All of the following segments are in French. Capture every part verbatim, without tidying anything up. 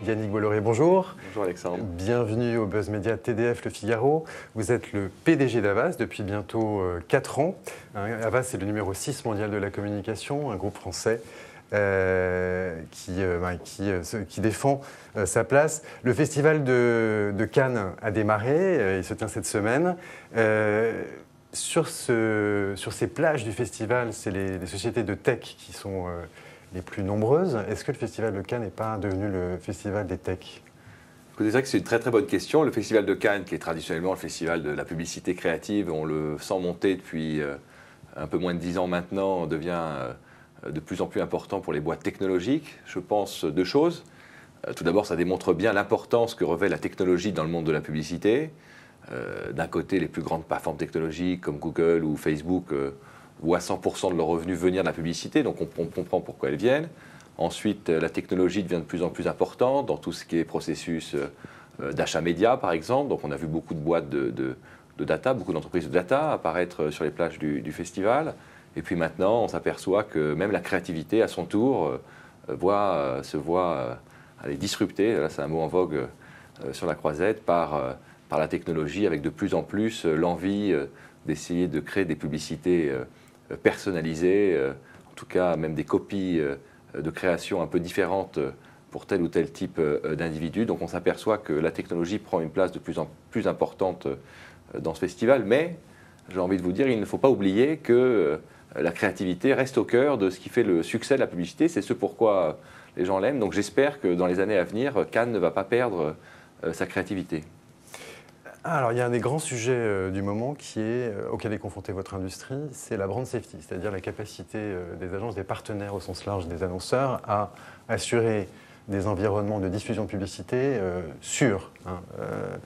Yannick Bolloré, bonjour. Bonjour Alexandre. Bienvenue au Buzz Media T D F Le Figaro. Vous êtes le P D G d'Havas depuis bientôt quatre ans. Havas, c'est le numéro six mondial de la communication, un groupe français euh, qui, euh, qui, euh, qui défend euh, sa place. Le festival de, de Cannes a démarré, euh, il se tient cette semaine. Euh, sur, ce, sur ces plages du festival, c'est les, les sociétés de tech qui sont euh, les plus nombreuses. Est-ce que le festival de Cannes n'est pas devenu le festival des techs ? C'est vrai que c'est une très très bonne question. Le festival de Cannes, qui est traditionnellement le festival de la publicité créative, on le sent monter depuis euh, un peu moins de dix ans maintenant, devient euh, de plus en plus important pour les boîtes technologiques. Je pense deux choses. Euh, tout d'abord, ça démontre bien l'importance que revêt la technologie dans le monde de la publicité. Euh, D'un côté, les plus grandes plateformes technologiques comme Google ou Facebook euh, voient cent pour cent de leurs revenus venir de la publicité, donc on, on comprend pourquoi elles viennent. Ensuite, la technologie devient de plus en plus importante dans tout ce qui est processus euh, d'achat média, par exemple. Donc on a vu beaucoup de boîtes de, de, de data, beaucoup d'entreprises de data apparaître sur les plages du, du festival. Et puis maintenant, on s'aperçoit que même la créativité, à son tour, euh, voit, euh, se voit euh, aller disrupter, là c'est un mot en vogue euh, sur la croisette, par, euh, par la technologie, avec de plus en plus euh, l'envie euh, d'essayer de créer des publicités euh, personnalisées, euh, en tout cas même des copies euh, de création un peu différentes pour tel ou tel type d'individu. Donc on s'aperçoit que la technologie prend une place de plus en plus importante dans ce festival, mais j'ai envie de vous dire, il ne faut pas oublier que la créativité reste au cœur de ce qui fait le succès de la publicité, c'est ce pourquoi les gens l'aiment. Donc j'espère que dans les années à venir, Cannes ne va pas perdre sa créativité. Alors, il y a un des grands sujets euh, du moment qui est, euh, auquel est confrontée votre industrie, c'est la brand safety, c'est-à-dire la capacité euh, des agences, des partenaires au sens large, des annonceurs, à assurer des environnements de diffusion de publicité euh, sûrs. Hein. Euh,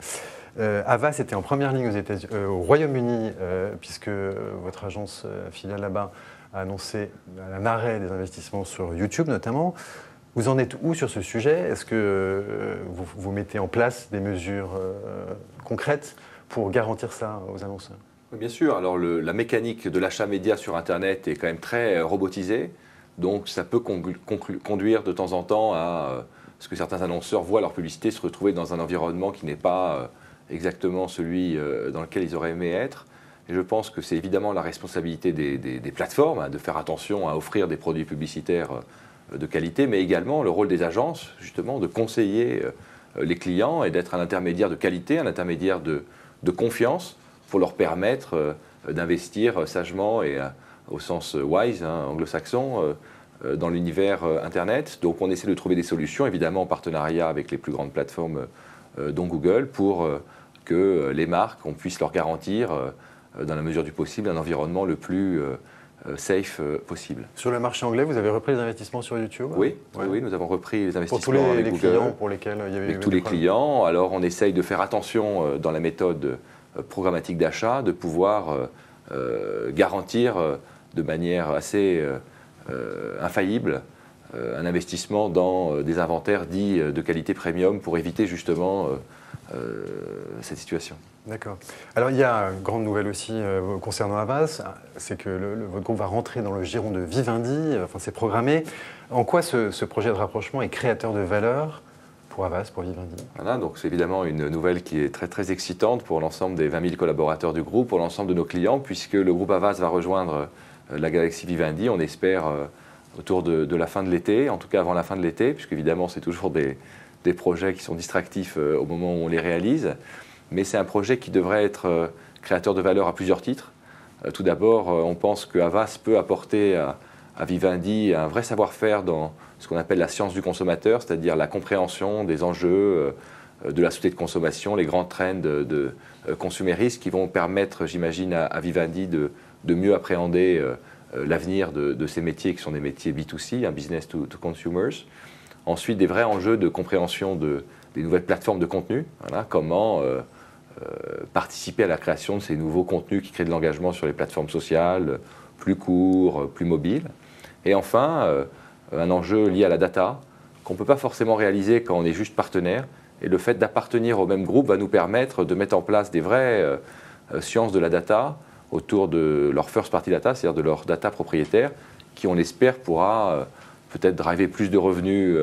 euh, Havas était en première ligne aux États-Unis, euh, au Royaume-Uni, euh, puisque votre agence euh, filiale là-bas a annoncé un arrêt des investissements sur YouTube notamment. Vous en êtes où sur ce sujet? Est-ce que euh, vous, vous mettez en place des mesures euh, concrètes pour garantir ça aux annonceurs? Bien sûr. Alors le, la mécanique de l'achat média sur Internet est quand même très robotisée. Donc ça peut conduire de temps en temps à euh, ce que certains annonceurs voient leur publicité se retrouver dans un environnement qui n'est pas euh, exactement celui euh, dans lequel ils auraient aimé être. Et je pense que c'est évidemment la responsabilité des, des, des plateformes hein, de faire attention à offrir des produits publicitaires euh, de qualité, mais également le rôle des agences, justement, de conseiller euh, les clients et d'être un intermédiaire de qualité, un intermédiaire de, de confiance pour leur permettre euh, d'investir sagement et euh, au sens wise, hein, anglo-saxon, euh, dans l'univers euh, Internet. Donc on essaie de trouver des solutions, évidemment en partenariat avec les plus grandes plateformes, euh, dont Google, pour euh, que les marques, on puisse leur garantir, euh, dans la mesure du possible, un environnement le plus euh, safe euh, possible. Sur le marché anglais, vous avez repris les investissements sur YouTube? Oui, ouais. oui, nous avons repris les investissements pour tous les, avec les Google, clients pour lesquels il y avait avec eu tous des les problèmes. clients. Alors on essaye de faire attention euh, dans la méthode euh, programmatique d'achat, de pouvoir euh, euh, garantir euh, de manière assez euh, euh, infaillible euh, un investissement dans euh, des inventaires dits euh, de qualité premium pour éviter justement euh, euh, cette situation. D'accord. Alors il y a une grande nouvelle aussi euh, concernant Havas, c'est que le, le, votre groupe va rentrer dans le giron de Vivendi, euh, enfin c'est programmé. En quoi ce, ce projet de rapprochement est créateur de valeur pour Havas, pour Vivendi? Voilà, donc c'est évidemment une nouvelle qui est très très excitante pour l'ensemble des vingt mille collaborateurs du groupe, pour l'ensemble de nos clients, puisque le groupe Havas va rejoindre euh, la galaxie Vivendi, on espère euh, autour de, de la fin de l'été, en tout cas avant la fin de l'été, puisque évidemment c'est toujours des, des projets qui sont distractifs euh, au moment où on les réalise. Mais c'est un projet qui devrait être euh, créateur de valeur à plusieurs titres. Euh, tout d'abord, euh, on pense que Havas peut apporter à, à Vivendi un vrai savoir-faire dans ce qu'on appelle la science du consommateur, c'est-à-dire la compréhension des enjeux euh, de la société de consommation, les grands trends de, de euh, consumérisme qui vont permettre, j'imagine, à, à Vivendi de, de mieux appréhender euh, l'avenir de, de ces métiers qui sont des métiers B deux C, un business to, to consumers. Ensuite, des vrais enjeux de compréhension de, des nouvelles plateformes de contenu, voilà, comment euh, Euh, participer à la création de ces nouveaux contenus qui créent de l'engagement sur les plateformes sociales, plus courts, plus mobiles. Et enfin, euh, un enjeu lié à la data, qu'on ne peut pas forcément réaliser quand on est juste partenaire. Et le fait d'appartenir au même groupe va nous permettre de mettre en place des vraies euh, sciences de la data autour de leur first party data, c'est-à-dire de leur data propriétaire, qui, on l'espère, pourra euh, peut-être driver plus de revenus euh,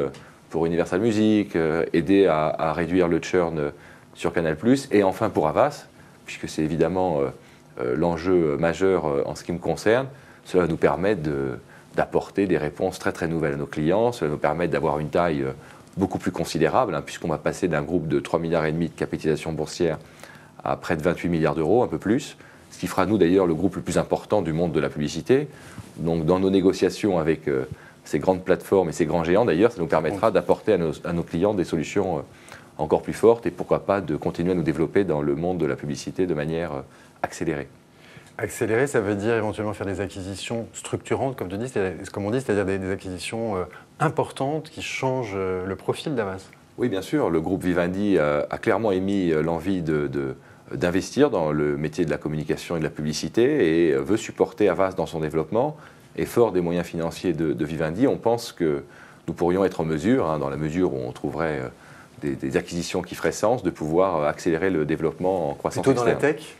pour Universal Music, euh, aider à, à réduire le churn sur Canal plus, et enfin pour Havas, puisque c'est évidemment euh, euh, l'enjeu majeur euh, en ce qui me concerne, cela va nous permettre de, d'apporter des réponses très très nouvelles à nos clients, cela va nous permettre d'avoir une taille euh, beaucoup plus considérable, hein, puisqu'on va passer d'un groupe de trois virgule cinq milliards de capitalisation boursière à près de vingt-huit milliards d'euros, un peu plus, ce qui fera de nous d'ailleurs le groupe le plus important du monde de la publicité. Donc dans nos négociations avec euh, ces grandes plateformes et ces grands géants d'ailleurs, ça nous permettra d'apporter à nos, à nos clients des solutions euh, encore plus fortes et pourquoi pas de continuer à nous développer dans le monde de la publicité de manière euh, accélérée. Accélérer, ça veut dire éventuellement faire des acquisitions structurantes, comme, tu dis, comme on dit, c'est-à-dire des, des acquisitions euh, importantes qui changent euh, le profil d'Havas. Oui, bien sûr. Le groupe Vivendi a, a clairement émis l'envie de, de, d'investir dans le métier de la communication et de la publicité et veut supporter Havas dans son développement. Et fort des moyens financiers de, de Vivendi, on pense que nous pourrions être en mesure, hein, dans la mesure où on trouverait des, des acquisitions qui feraient sens, de pouvoir accélérer le développement en croissance Plutôt externe. dans la tech ?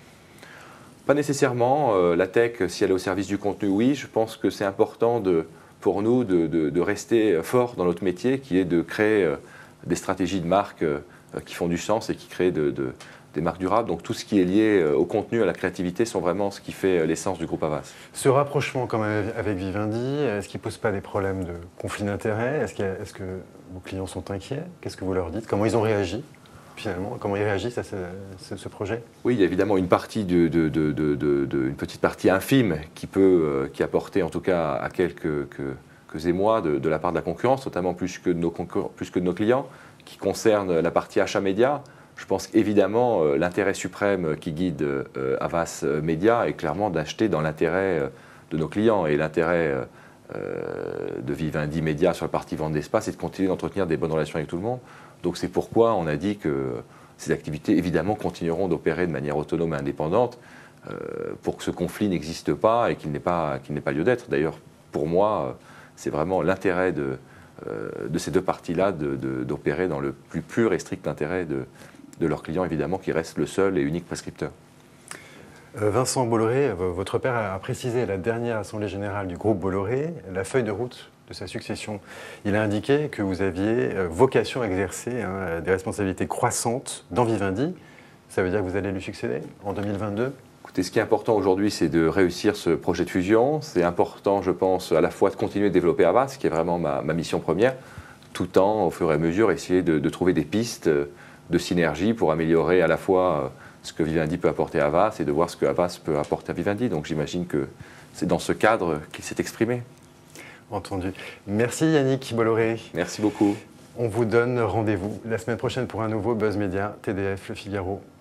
Pas nécessairement. Euh, la tech, si elle est au service du contenu, oui. Je pense que c'est important de, pour nous de, de, de rester fort dans notre métier, qui est de créer euh, des stratégies de marque euh, qui font du sens et qui créent de, de, des marques durables. Donc tout ce qui est lié euh, au contenu, à la créativité, sont vraiment ce qui fait euh, l'essence du groupe Havas. Ce rapprochement quand même avec Vivendi, est-ce qu'il ne pose pas des problèmes de conflit d'intérêts ? Est-ce qu'il y a, est-ce que vos clients sont inquiets ? Qu'est-ce que vous leur dites ? Comment ils ont réagi ? Finalement, comment ils réagissent à ce, ce, ce projet ? Oui, il y a évidemment une partie de, de, de, de, de, de une petite partie infime qui peut, euh, qui a porté en tout cas à quelques, que, quelques émois de, de la part de la concurrence, notamment plus que de nos, plus que de nos clients, qui concerne la partie achat média. Je pense qu'évidemment, euh, l'intérêt suprême qui guide euh, Havas Média est clairement d'acheter dans l'intérêt euh, de nos clients. Et l'intérêt euh, de Vivendi Média sur la partie vente d'espace, c'est de continuer d'entretenir des bonnes relations avec tout le monde. Donc c'est pourquoi on a dit que ces activités, évidemment, continueront d'opérer de manière autonome et indépendante euh, pour que ce conflit n'existe pas et qu'il n'ait pas, qu'il n'ait pas lieu d'être. D'ailleurs, pour moi, c'est vraiment l'intérêt de, euh, de ces deux parties-là de, de, d'opérer dans le plus pur et strict intérêt de, de leurs clients, évidemment, qui reste le seul et unique prescripteur. Euh, Vincent Bolloré, votre père a précisé à la dernière Assemblée Générale du groupe Bolloré la feuille de route de sa succession. Il a indiqué que vous aviez vocation à exercer hein, des responsabilités croissantes dans Vivendi. Ça veut dire que vous allez lui succéder en deux mille vingt-deux ? Écoutez, ce qui est important aujourd'hui, c'est de réussir ce projet de fusion. C'est important, je pense, à la fois de continuer de développer Havas, qui est vraiment ma, ma mission première, tout en, au fur et à mesure, essayer de, de trouver des pistes de synergie pour améliorer à la fois ce que Vivendi peut apporter à Havas et de voir ce que Havas peut apporter à Vivendi. Donc j'imagine que c'est dans ce cadre qu'il s'est exprimé. Entendu. Merci Yannick Bolloré. Merci beaucoup. On vous donne rendez-vous la semaine prochaine pour un nouveau Buzz Media T D F Le Figaro.